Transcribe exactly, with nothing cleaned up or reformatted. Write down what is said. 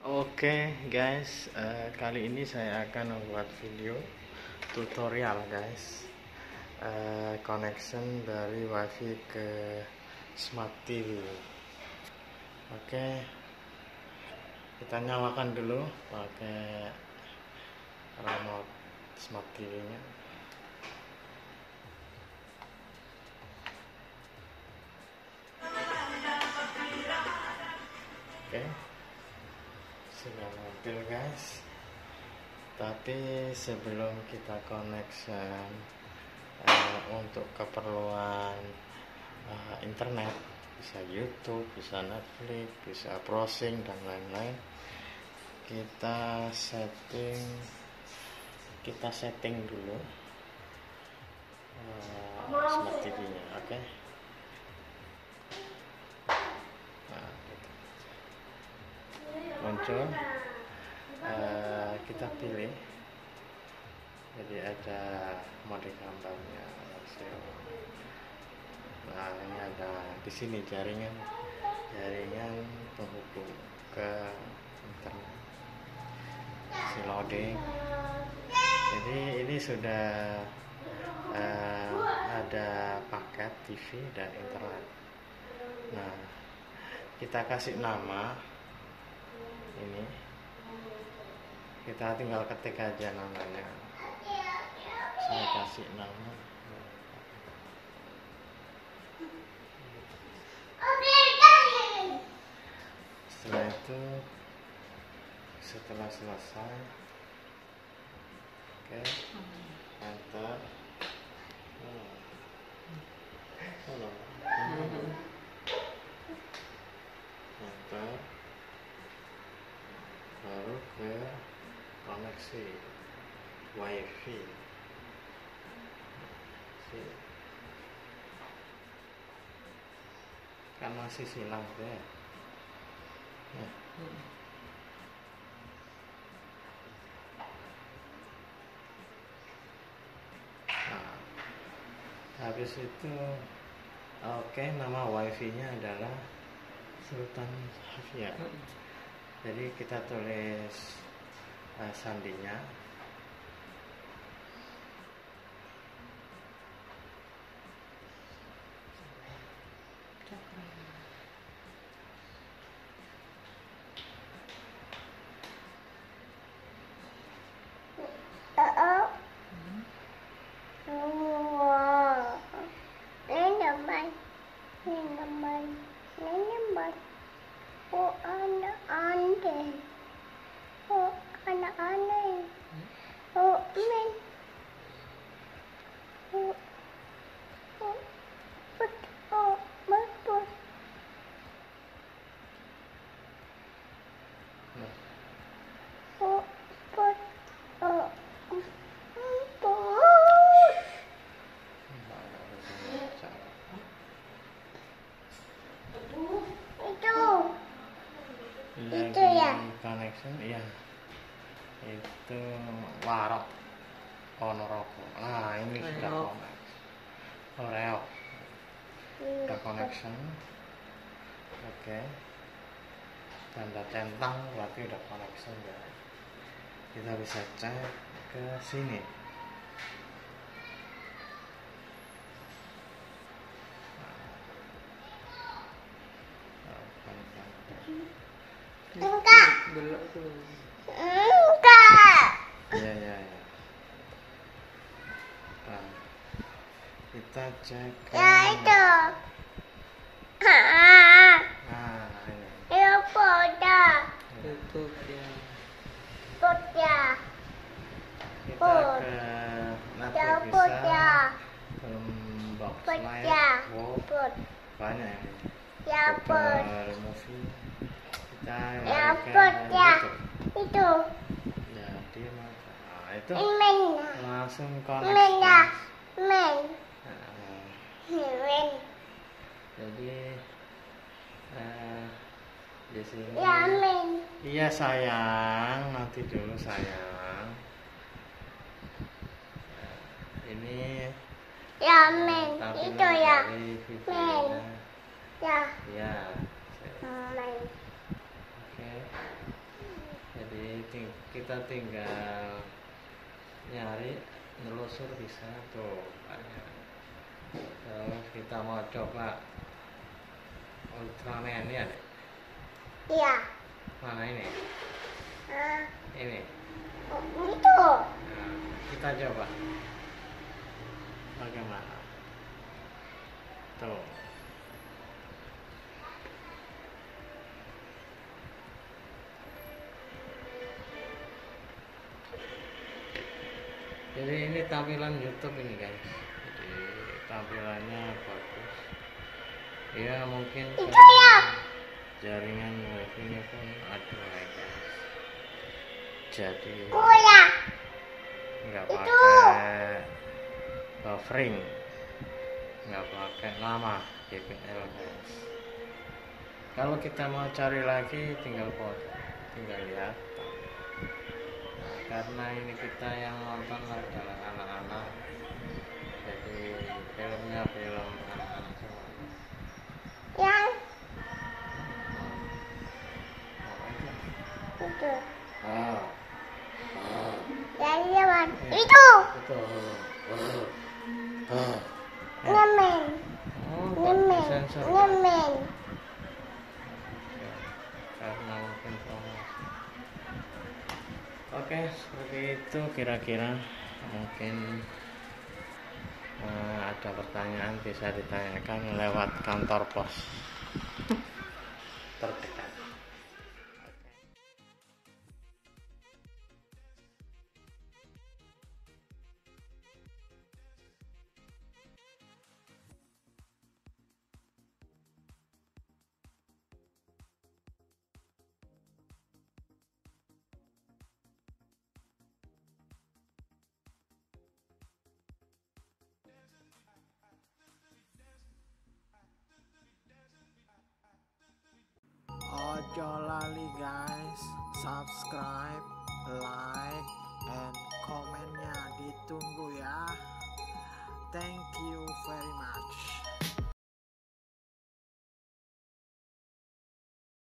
Oke guys, eh, kali ini saya akan membuat video tutorial guys, eh, connection dari wifi ke smart T V. Oke, kita nyalakan dulu pakai remote smart T V-nya. Oke, sudah mobil guys. Tapi sebelum kita connection uh, untuk keperluan uh, internet, bisa YouTube, bisa Netflix, bisa browsing dan lain-lain, kita setting kita setting dulu uh, smart T V-nya. Oke. Okay? Nah, gitu. Muncul. Uh, kita pilih, jadi ada mode gambarnya. Nah, ini ada di sini jaringan jaringan penghubung ke internet, si loading. Jadi ini sudah uh, ada paket T V dan internet. Nah, kita kasih nama ini. Kita tinggal ketik aja namanya. Saya kasih nama. Setelah itu, setelah selesai, oke, enter. Halo. Enter. Baru ke koneksi wifi. Kan masih silang deh. Nah. Nah, habis itu oke, okay, nama wifi-nya adalah Sultan Hafia. Jadi kita tulis uh, sandinya. Oh anak aneh, oh anak aneh, oh men, oh oh but oh betul, oh but oh bos, itu itu ya connection, iya itu warok Ponorogo. Nah, ini sudah connect. Oreo sudah connection. Oke, okay. Tanda centang berarti udah connection ya. Kita bisa cek ke sini. enggak enggak ya ya ya. Nah, kita cek ke ya itu ah nah ini ya pada YouTube ya. pada kita ke Netflix ya bisa, pada film box pada live, wow, pada banyak ini. ya pada Google movie. Kita ya lari ke pada YouTube. itu Jadi nah, itu men langsung men connect. ya men Nah, men jadi eh, di sini. ya men Iya sayang, nanti dulu sayang. Ini ya men tampilan itu ya dari men videonya. ya Ya. men Oke. kita tinggal nyari nelusur bisa tuh banyak. Terus kita mau coba Ultraman ya deh. Iya. Mana ini? Ah, Ini. oh, itu. Nah, kita coba bagaimana tuh. Jadi ini tampilan YouTube ini guys. Jadi tampilannya bagus. Ya mungkin Itu karena ya. jaringan wifi-nya pun ada ya guys. Jadi Kuya. nggak Itu. pakai buffering, nggak pakai lama G P L guys. Kalau kita mau cari lagi tinggal foto, tinggal lihat. Nah, karena ini kita yang nonton adalah anak-anak, jadi filmnya film anak-anak semua. Yang Mau aja. itu. Ah, ah, Yang lewat. eh, Itu. betul. Ah, ah. Eh, Nyemen. oh, tak Nyemen. disensor, guys. Nyemen. Ya, karena mungkin promosi. Oke, seperti itu kira-kira. Mungkin eh, ada pertanyaan bisa ditanyakan lewat kantor pos terdekat. Ojo lali guys, subscribe, like, and komennya ditunggu ya. Thank you very much.